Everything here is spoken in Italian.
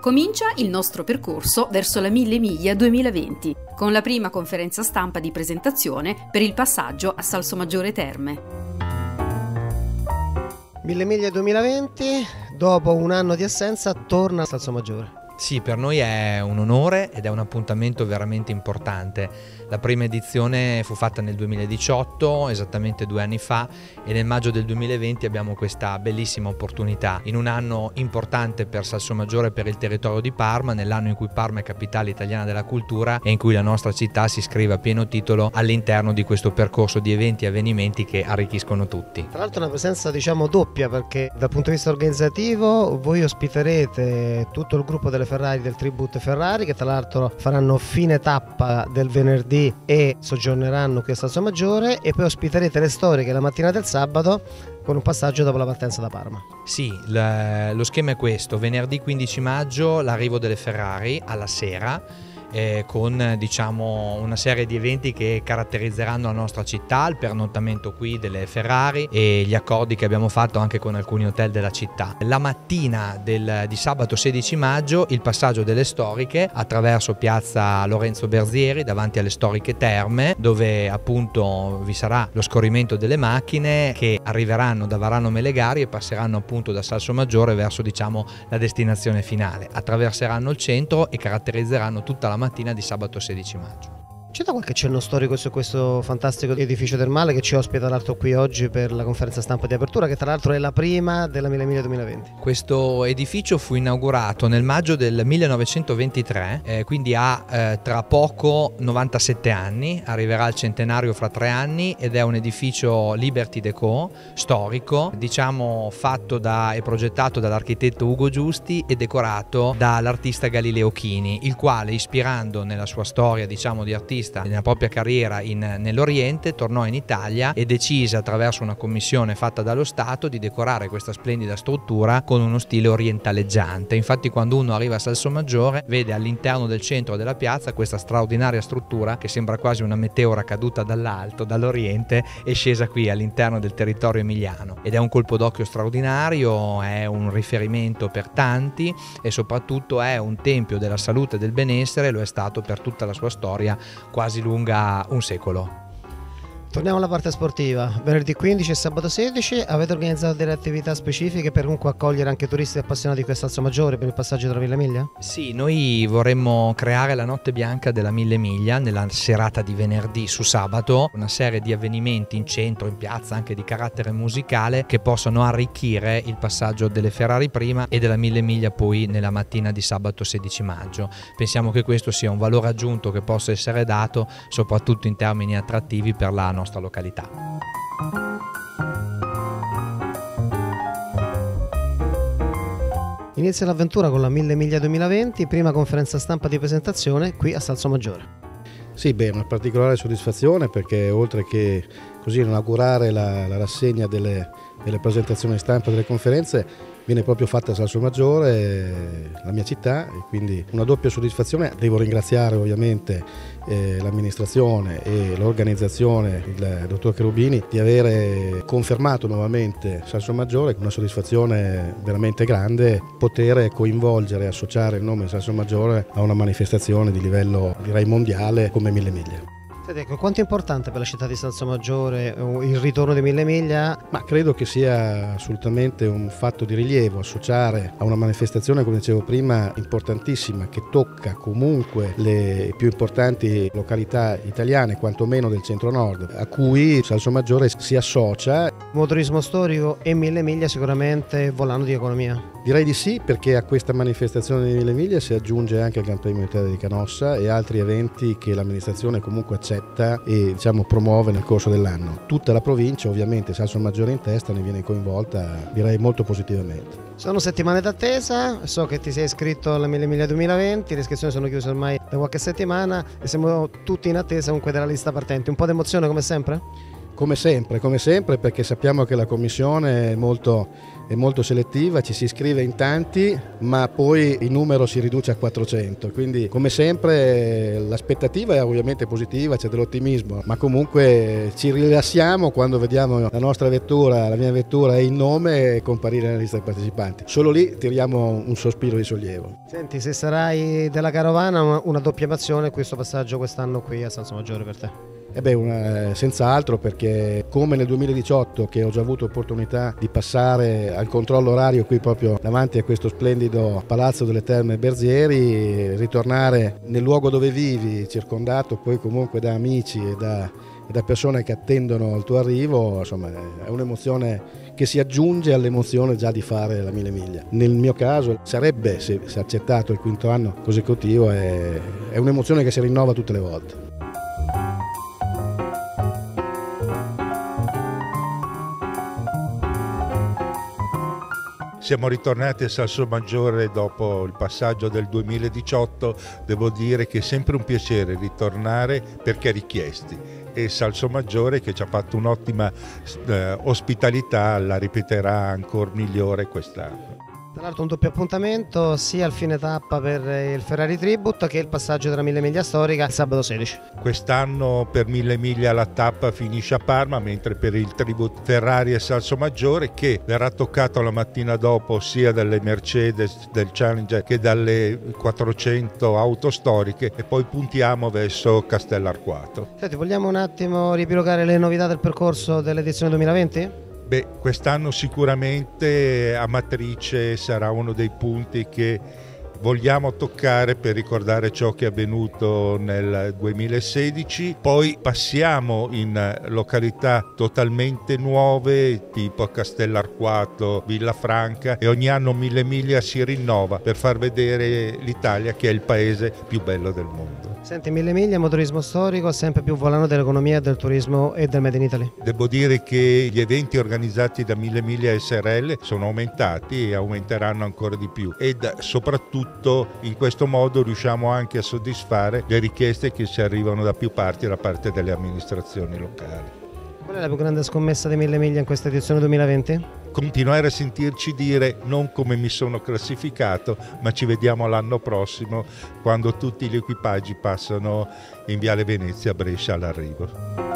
Comincia il nostro percorso verso la 1000 miglia 2020, con la prima conferenza stampa di presentazione per il passaggio a Salsomaggiore Terme. 1000 miglia 2020, dopo un anno di assenza, torna a Salsomaggiore. Sì, per noi è un onore ed è un appuntamento veramente importante. La prima edizione fu fatta nel 2018, esattamente 2 anni fa, e nel maggio del 2020 abbiamo questa bellissima opportunità. In un anno importante per Salsomaggiore e per il territorio di Parma, nell'anno in cui Parma è capitale italiana della cultura e in cui la nostra città si iscrive a pieno titolo all'interno di questo percorso di eventi e avvenimenti che arricchiscono tutti. Tra l'altro è una presenza doppia, perché dal punto di vista organizzativo voi ospiterete tutto il gruppo delle Ferrari del Tribute Ferrari, che tra l'altro faranno fine tappa del venerdì e soggiorneranno qui a Salsomaggiore, e poi ospiterete le storiche la mattina del sabato con un passaggio dopo la partenza da Parma. Sì, lo schema è questo: venerdì 15 maggio l'arrivo delle Ferrari alla sera, con una serie di eventi che caratterizzeranno la nostra città, il pernottamento qui delle Ferrari e gli accordi che abbiamo fatto anche con alcuni hotel della città. La mattina di sabato 16 maggio il passaggio delle storiche attraverso piazza Lorenzo Berzieri davanti alle storiche terme, dove appunto vi sarà lo scorrimento delle macchine che arriveranno da Varano Melegari e passeranno appunto da Salsomaggiore verso la destinazione finale. Attraverseranno il centro e caratterizzeranno tutta la mattina di sabato 16 maggio. C'è da qualche cenno storico su questo fantastico edificio termale che ci ospita tra l'altro qui oggi per la conferenza stampa di apertura, che tra l'altro è la prima della 1000 miglia 2020. Questo edificio fu inaugurato nel maggio del 1923, quindi ha tra poco 97 anni, arriverà al centenario fra 3 anni, ed è un edificio Liberty Deco, storico, fatto e progettato dall'architetto Ugo Giusti e decorato dall'artista Galileo Chini, il quale, ispirando nella sua storia di artista nella propria carriera nell'Oriente, tornò in Italia e decise, attraverso una commissione fatta dallo Stato, di decorare questa splendida struttura con uno stile orientaleggiante. Infatti quando uno arriva a Salsomaggiore vede all'interno del centro della piazza questa straordinaria struttura che sembra quasi una meteora caduta dall'alto, dall'Oriente, e scesa qui all'interno del territorio emiliano. Ed è un colpo d'occhio straordinario, è un riferimento per tanti e soprattutto è un tempio della salute e del benessere. Lo è stato per tutta la sua storia, quasi lunga un secolo. Torniamo alla parte sportiva. Venerdì 15 e sabato 16 avete organizzato delle attività specifiche per comunque accogliere anche turisti appassionati di Salsomaggiore per il passaggio della 1000 miglia? Sì, noi vorremmo creare la notte bianca della 1000 miglia nella serata di venerdì su sabato, una serie di avvenimenti in centro, in piazza, anche di carattere musicale, che possano arricchire il passaggio delle Ferrari prima e della 1000 miglia poi nella mattina di sabato 16 maggio. Pensiamo che questo sia un valore aggiunto che possa essere dato soprattutto in termini attrattivi per la nostra località. Inizia l'avventura con la 1000 miglia 2020, prima conferenza stampa di presentazione qui a Salsomaggiore. Sì, una particolare soddisfazione, perché oltre che così inaugurare la rassegna delle presentazioni stampa delle conferenze, viene proprio fatta a Salsomaggiore, la mia città, e quindi una doppia soddisfazione. Devo ringraziare ovviamente l'amministrazione e l'organizzazione, il dottor Cherubini, di aver confermato nuovamente Salsomaggiore, con una soddisfazione veramente grande poter coinvolgere e associare il nome Salsomaggiore a una manifestazione di livello, direi, mondiale come 1000 miglia. Ecco, quanto è importante per la città di Salsomaggiore il ritorno di 1000 miglia? Ma credo che sia assolutamente un fatto di rilievo associare a una manifestazione, come dicevo prima, importantissima, che tocca comunque le più importanti località italiane, quantomeno del centro-nord, a cui Salsomaggiore si associa. Motorismo storico e 1000 miglia sicuramente volano di economia. Direi di sì, perché a questa manifestazione di 1000 miglia si aggiunge anche il Gran Premio Italia di Canossa e altri eventi che l'amministrazione comunque accetta e promuove nel corso dell'anno. Tutta la provincia, ovviamente Salsomaggiore in testa, ne viene coinvolta, direi, molto positivamente. Sono settimane d'attesa, so che ti sei iscritto alla 1000 miglia 2020, le iscrizioni sono chiuse ormai da qualche settimana e siamo tutti in attesa comunque della lista partenti. Un po' di emozione come sempre? come sempre, perché sappiamo che la commissione è molto selettiva, ci si iscrive in tanti, ma poi il numero si riduce a 400, quindi come sempre l'aspettativa è ovviamente positiva, c'è dell'ottimismo, ma comunque ci rilassiamo quando vediamo la nostra vettura, la mia vettura e il nome comparire nella lista dei partecipanti. Solo lì tiriamo un sospiro di sollievo. Senti, se sarai della carovana, una doppia passione questo passaggio quest'anno qui a Salsomaggiore per te? Senz'altro, perché come nel 2018 che ho già avuto opportunità di passare al controllo orario qui proprio davanti a questo splendido Palazzo delle Terme Berzieri, ritornare nel luogo dove vivi, circondato poi comunque da amici e da persone che attendono il tuo arrivo, insomma è un'emozione che si aggiunge all'emozione già di fare la 1000 miglia. Nel mio caso sarebbe, se accettato il quinto anno consecutivo, è un'emozione che si rinnova tutte le volte. Siamo ritornati a Salsomaggiore dopo il passaggio del 2018, devo dire che è sempre un piacere ritornare perché richiesti, e Salsomaggiore, che ci ha fatto un'ottima ospitalità, la ripeterà ancora migliore quest'anno. Tra l'altro un doppio appuntamento sia al fine tappa per il Ferrari Tribute che il passaggio della 1000 miglia storica il sabato 16. Quest'anno per 1000 miglia la tappa finisce a Parma, mentre per il Tribute Ferrari e Salsomaggiore, che verrà toccato la mattina dopo sia dalle Mercedes, del Challenger che dalle 400 auto storiche, e poi puntiamo verso Castellarquato. Senti, vogliamo un attimo riepilogare le novità del percorso dell'edizione 2020? Beh, quest'anno sicuramente Amatrice sarà uno dei punti che vogliamo toccare per ricordare ciò che è avvenuto nel 2016. Poi passiamo in località totalmente nuove, tipo Castellarquato, Villafranca, e ogni anno 1000 miglia si rinnova per far vedere l'Italia, che è il paese più bello del mondo. Senti, 1000 miglia, motorismo storico, sempre più volano dell'economia, del turismo e del Made in Italy. Devo dire che gli eventi organizzati da 1000 miglia SRL sono aumentati e aumenteranno ancora di più, ed soprattutto in questo modo riusciamo anche a soddisfare le richieste che ci arrivano da più parti, da parte delle amministrazioni locali. Qual è la più grande scommessa dei 1000 miglia in questa edizione 2020? Continuare a sentirci dire non come mi sono classificato, ma ci vediamo l'anno prossimo, quando tutti gli equipaggi passano in Viale Venezia a Brescia all'arrivo.